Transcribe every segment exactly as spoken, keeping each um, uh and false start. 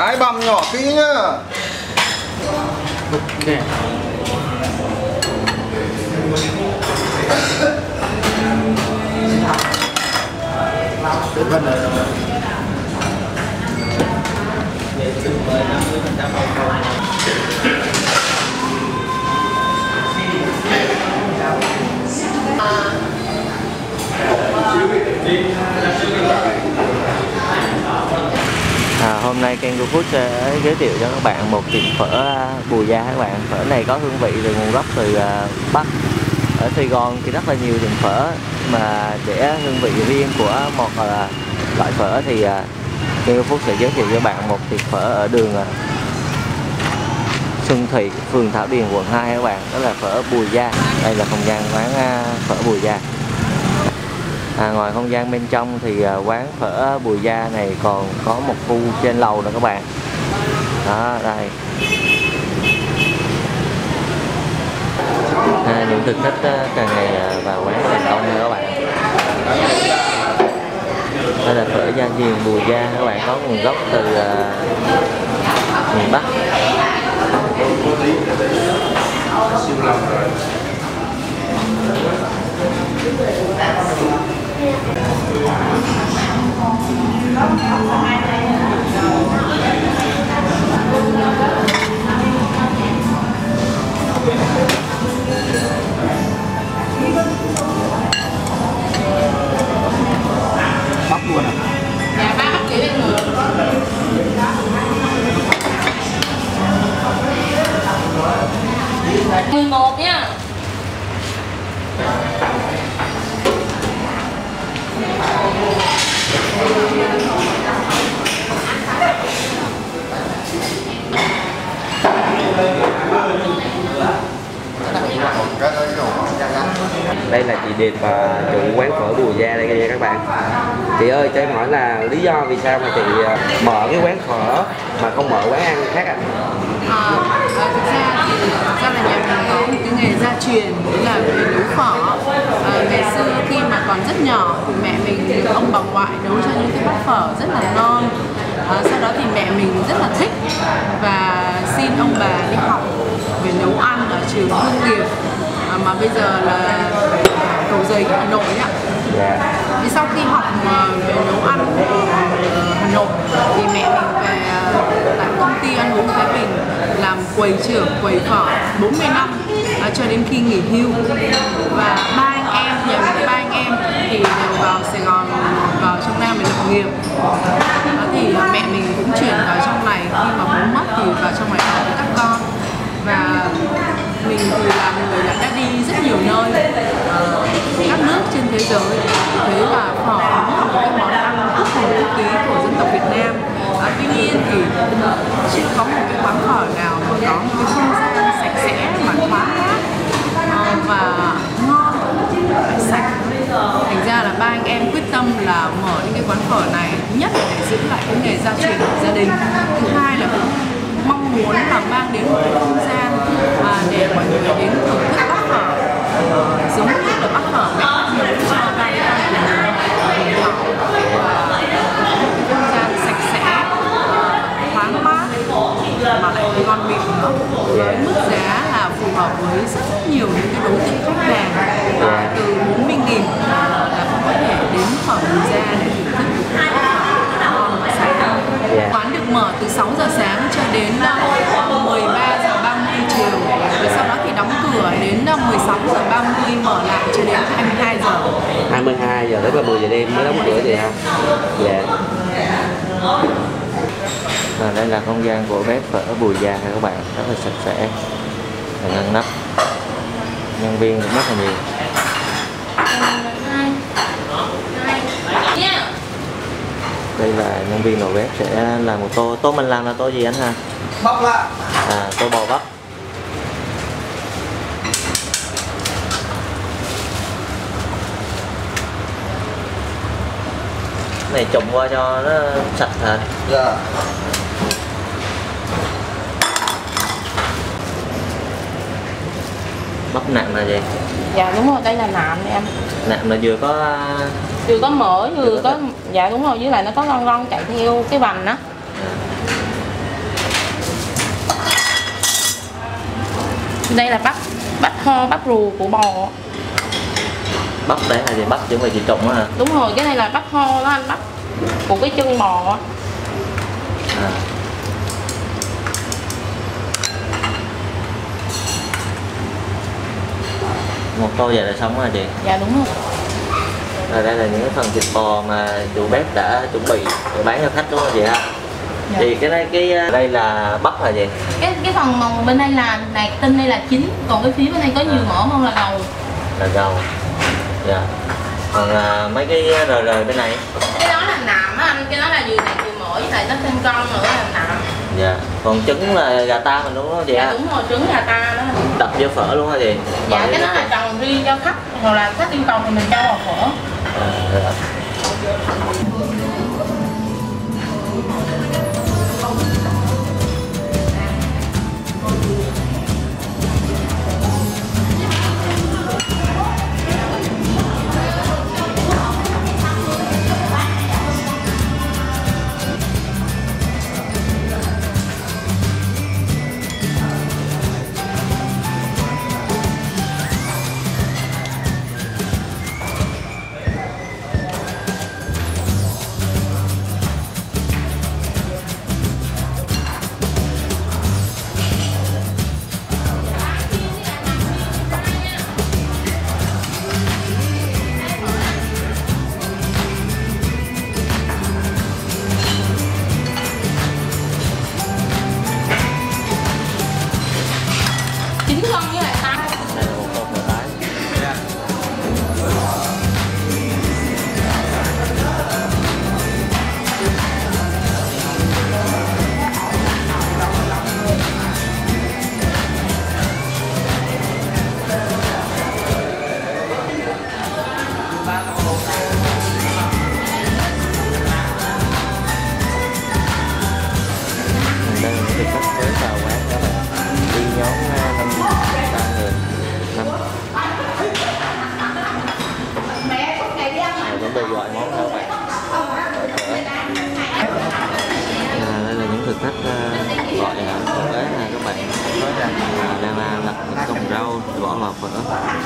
Cái bằm nhỏ kỹ nhá. Ok. À, hôm nay kênh của Food sẽ giới thiệu cho các bạn một tiệm phở Bùi Gia các bạn. Phở này có hương vị từ nguồn gốc từ Bắc. Ở Sài Gòn thì rất là nhiều tiệm phở, mà để hương vị riêng của một loại phở thì kênh của Food sẽ giới thiệu cho bạn một tiệm phở ở đường Xuân Thị, phường Thảo Điền, quận hai các bạn. Đó là phở Bùi Gia. Đây là không gian quán phở Bùi Gia. À, ngoài không gian bên trong thì quán phở Bùi Gia này còn có một khu trên lầu nữa các bạn. Đó, đây. À, những thực khách càng ngày vào quán thành công nha các bạn. Đây là phở Gia Diền Bùi Gia các bạn, có nguồn gốc từ uh, miền Bắc. Bắp luôn à? Dạ, ba bắp chỉ lên người. mười một nha. Đây là chị Điệp, chủ quán phở Bùi Gia đây nha các bạn. Chị ơi, cho em hỏi là lý do vì sao mà chị mở cái quán phở mà không mở quán ăn khác ạ? À, à, thực ra thì thực ra là nhà mình có một cái nghề gia truyền, đó là về nấu phở. À, ngày xưa khi mà còn rất nhỏ thì mẹ mình được ông bà ngoại nấu cho những cái bát phở rất là ngon. À, sau đó thì mẹ mình rất là thích và xin ông bà đi học về nấu ăn ở trường Hương Nghiệp, à, mà bây giờ là Cầu Giấy, Hà Nội ạ. Thì sau khi học về nấu ăn ở Hà Nội thì mẹ mình về tại công ty ăn uống Thái Bình làm quầy trưởng quầy phở bốn mươi năm, à, cho đến khi nghỉ hưu. Và ba anh em, nhà mình ba anh em thì đều vào Sài Gòn, vào trong Nam để lập nghiệp. Đó thì mẹ mình cũng chuyển vào trong này, khi mà bố mất thì vào trong này ở với các con. Và mình thì là người đã, đã đi rất nhiều nơi, uh, các nước trên thế giới, thế là phở là một cái món ăn rất là nổi tiếng của dân tộc Việt Nam. À, tuy nhiên thì chưa có một cái quán phở nào mà có một cái không gian sạch sẽ mà thoáng mát uh, và ngon, phải sạch. Thành ra là ba anh em quyết tâm là mở những cái quán phở này, thứ nhất là để giữ lại cái nghề gia truyền của gia đình, thứ hai là cũng mong muốn là mang đến một cái không gian à, để mọi người đến thưởng thức bát phở, uh, giống như là bát phở mẹ nấu cho ba anh em của mình học, và một cái không gian sạch sẽ, thoáng mát mà lại ngon miệng nữa, với mức giá là phù hợp với rất nhiều những cái đối tượng khách hàng, à, từ bốn mươi nghìn là cũng có thể đến phở Bùi Gia để thưởng thức một cái ngon và sạch. Quán được mở từ sáu giờ sáng cho đến mười ba giờ ba mươi chiều, và sau đó thì đóng cửa đến mười sáu giờ ba mươi, mở lại cho đến hai mươi hai giờ. hai mươi hai giờ đến mười giờ đêm mới đóng cửa vậy ha? Dạ. Và đây là không gian của bếp phở Bùi Gia các bạn, rất là sạch sẽ và ngăn nắp, nhân viên cũng rất là nhiều. Đây là nhân viên đầu bếp sẽ làm một tô. Tô mình làm là tô gì anh ha? Bắp ạ. À, tô bò bắp. Cái này trụng qua cho nó sạch hả? Dạ. Bắp nạm là gì? Dạ đúng rồi, đây là nạm nè em. Nạm là vừa có Vừa có mỡ, vừa, vừa có, có... dạ đúng rồi, với lại nó có lon lon chạy theo cái vành đó. Đây là bắp bắp ho, bắp rù của bò. Bắp đấy là gì? Bắp chuẩn bị chị trụng á hả? Đúng rồi, cái này là bắp ho đó anh, bắp của cái chân bò. À. Một tô vậy là xong rồi chị? Dạ đúng rồi. Rồi đây là những cái phần thịt bò mà chủ bếp đã chuẩn bị để bán cho khách đúng không chị ha? Dạ. Thì cái này cái đây là bắp là gì? Cái cái phần màu bên đây là này, tinh đây là chín, còn cái phía bên đây có nhiều mỡ hơn là đầu. Là đầu. Dạ. Còn à, mấy cái rời rời bên này? Cái đó là nạm á anh, cái đó là vừa này vừa mỡ với lại nó thêm con nữa là nạm. Dạ. Còn trứng là gà ta mình đúng không chị? Dạ đúng rồi, trứng gà ta đó. Đập vô phở luôn hả chị? Dạ cái đó là trồng riêng cho khách, hoặc là khách yêu cầu thì mình cho vào phở. À, dạ. Chín con với lại ta. Đây là một tô phở tái. Đây là những thực khách mới vào quán các bạn. Đi nhóm năm ba người năm rồi chuẩn bị gọi món các bạn. À, đây là những thực khách uh, gọi uh, phở nè các bạn. Nói rằng uh, đang uh, lật những cọng rau bỏ vào phở.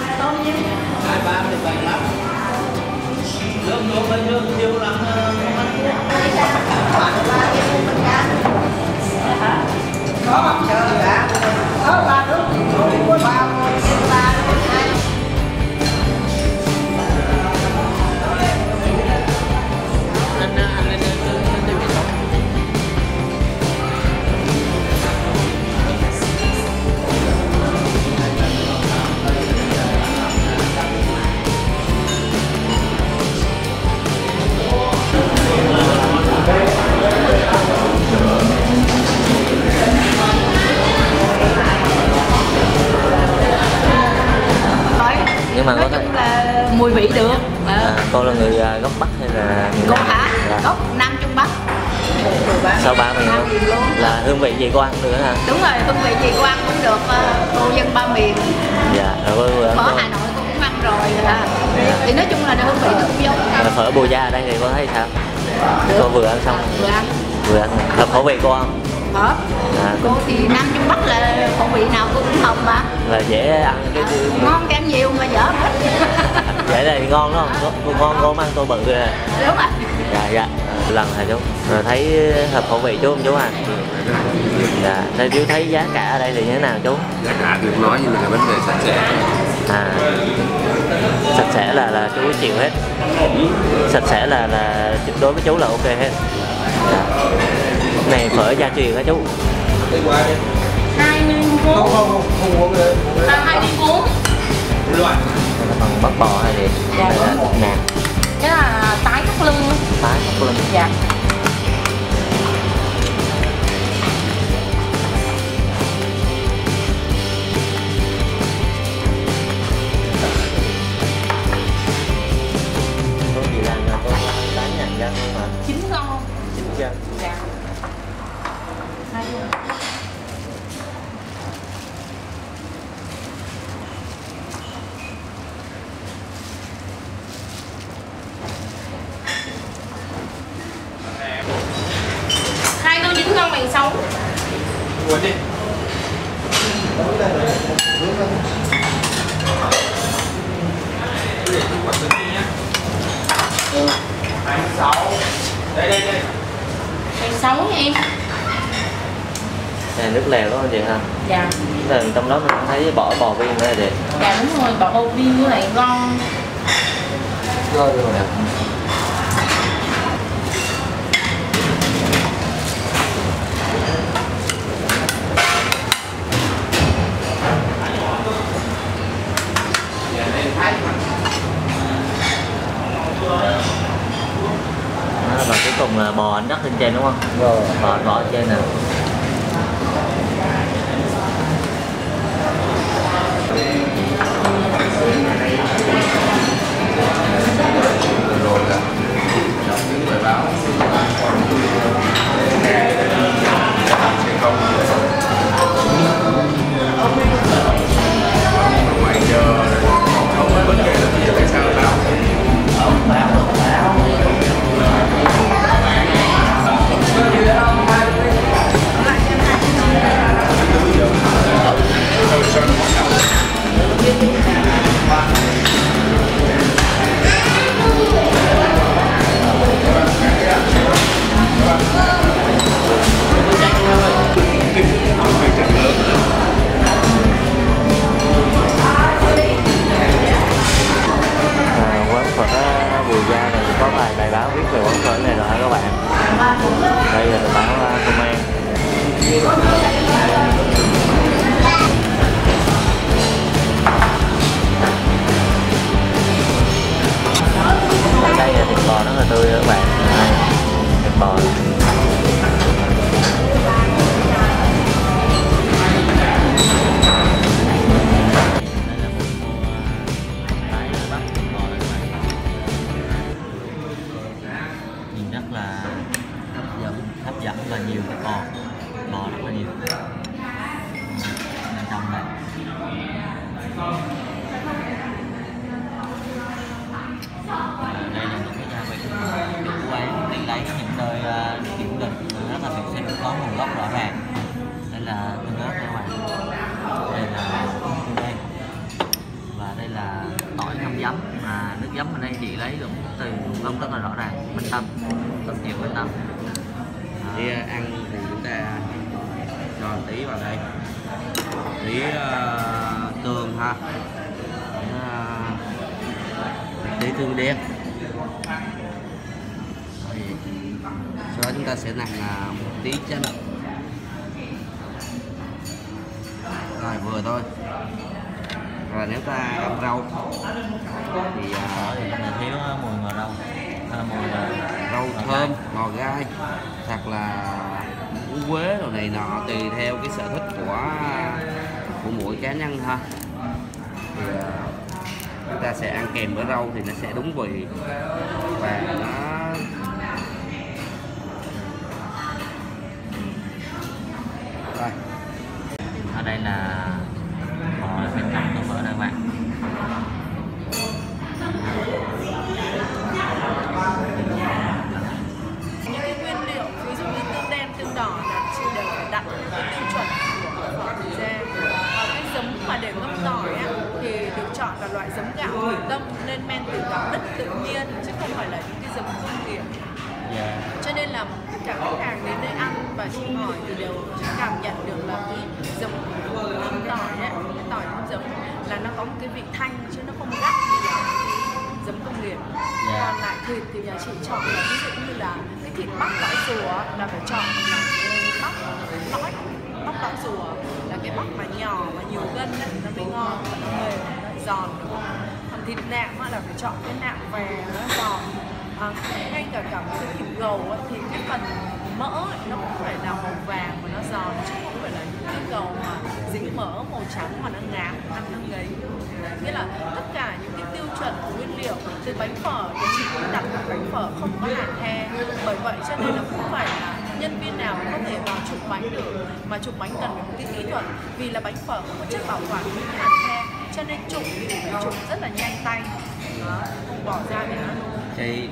Nhưng mà nói có chung là mùi vị được. à, cô là người uh, gốc Bắc hay là người Cô Nam? hả? Dạ. Gốc Nam Trung Bắc. Sau ba miền Nam luôn. miền luôn. Là hương vị gì cô ăn được hả? Đúng rồi, hương vị gì cô ăn cũng được, cô dân ba miền. Dạ, rồi cô, cô, Phở Hà Nội cô cũng ăn rồi. À. Thì nói chung là hương vị nó cũng giống. Là phở Bù Gia ở đây thì cô thấy sao? Được. Cô vừa ăn xong. Vừa ăn. Vừa ăn. Hợp khẩu vị cô không? Hợp. À, Cô thì Nam Trung Bắc là khẩu vị nào cô cũng hợp mà. là dễ ăn cái À, ngon cái ăn nhiều mà dở hết. dễ này ngon đúng không? Cô ngon cô không ăn tô bự rồi. Đúng rồi. Dạ dạ. Lần hả chú? Rồi thấy hợp khẩu vị chú không chú à? Dạ. Thế chú thấy giá cả ở đây thì như thế nào chú? Giá cả được nói nhưng mà là vấn đề sạch sẽ. À, sạch sẽ là là chú chịu hết. Sạch sẽ là là đối với chú là ok hết. Dạ. Này phở gia truyền hả chú? Hai mươi bốn. Không không không uống nữa. À, hai mươi bốn. Loại. Đây là phần bắp bò hay gì? Dạ, Đây là đúng. thịt nạc, Cái là tái thắt lưng. tái thắt lưng. Dạ. Có gì làm là có tái nhàn dân luôn mà. Chín con. Chín dân. Dạ. Hai luôn. Hai tô chín con bằng sống. Uống đi. nước lèo đó không chị ha? Dạ. Là trong đó mình thấy bỏ bò viên nữa chị. Dạ đúng rồi, bỏ bầu viên với lại ngon. Rồi rồi. Đó, và cuối cùng là bò anh đắt lên trên đúng không? Rồi. Bò anh bỏ lên trên nè. Rồi là đọc những bài báo xe công ngoài giờ không có vấn đề là bây giờ tại sao báo có vài bài báo viết về quán phở này rồi hả các bạn. Đây là tờ báo Công an. Ở đây là thịt bò rất là tươi các bạn. Đây, thịt bò. Rất là hấp dẫn, hấp dẫn và nhiều thịt bò, bò rất là nhiều. Bên trong này. À, đây là những cái gia vị chủ quán đi lấy những nơi uh, kiểm định rất là vệ sinh, có nguồn gốc rõ ràng. Đây là tương ớt các bạn. Đây là tương đen. Và đây là tỏi ngâm giấm, mà nước giấm ở đây chị lấy cũng từ nguồn gốc rất là rõ ràng, Minh Tâm, rất nhiều Minh Tâm. Đi ăn thì chúng ta cho một tí vào đây, tí uh, tương ha, uh, tí tương đen. Rồi, sau đó chúng ta sẽ nặn uh, một tí chanh. Rồi vừa thôi. Rồi nếu ta ăn rau thì uh, thì mình thiếu mùi ngò rau, à, mùi uh, rau thơm, ngò gai hoặc là củ quế rồi này nọ, tùy theo cái sở thích của của mỗi cá nhân ha. Thì uh, chúng ta sẽ ăn kèm với rau thì nó sẽ đúng vị và nó rồi. Ở đây là bò bên trong tô phở đây các bạn. Những cái nguyên liệu ví dụ như tương đen, tương đỏ là chị đều phải đặt cái tiêu chuẩn của phở Thủy Giang. Còn cái giấm mà để ngâm tỏi á, thì được chọn là loại giấm gạo thủy tâm nên men từ gạo đất tự nhiên chứ không phải là những cái giấm công nghiệp. Yeah. Cho nên là tất cả khách hàng đến đây ăn và chị hỏi thì đều cảm nhận được là cái giấm ngâm tỏi ấy, cái tỏi ngâm giấm là nó có một cái vị thanh chứ nó không gắt như là cái giấm công nghiệp. Yeah. Còn lại thịt thì nhà chị chọn là ví dụ như là cái thịt bắp lõi rùa là phải chọn là bắp lõi bắp lõi rùa là cái bắp mà nhỏ mà nhiều gân ấy, nó mới ngon và nó mềm, nó giòn đúng không? Còn thịt nạm là phải chọn cái nạm về nó giòn. À, ngay cả cả cái thịt gầu ấy, thì cái phần mỡ ấy, nó cũng phải là màu vàng và nó giòn chứ không phải là những cái gầu mà dính mỡ màu trắng mà nó ngán ăn nó ngấy. Nghĩa là tất cả những cái tiêu chuẩn của nguyên liệu từ bánh phở thì chị cũng đặt một bánh phở không có hàn the, bởi vậy cho nên là không phải là nhân viên nào cũng có thể vào chụp bánh được, mà chụp bánh cần một cái kỹ thuật vì là bánh phở không có chất bảo quản như hàn the, cho nên chụp thì phải chụp rất là nhanh tay. Đó, không bỏ ra để nó Thì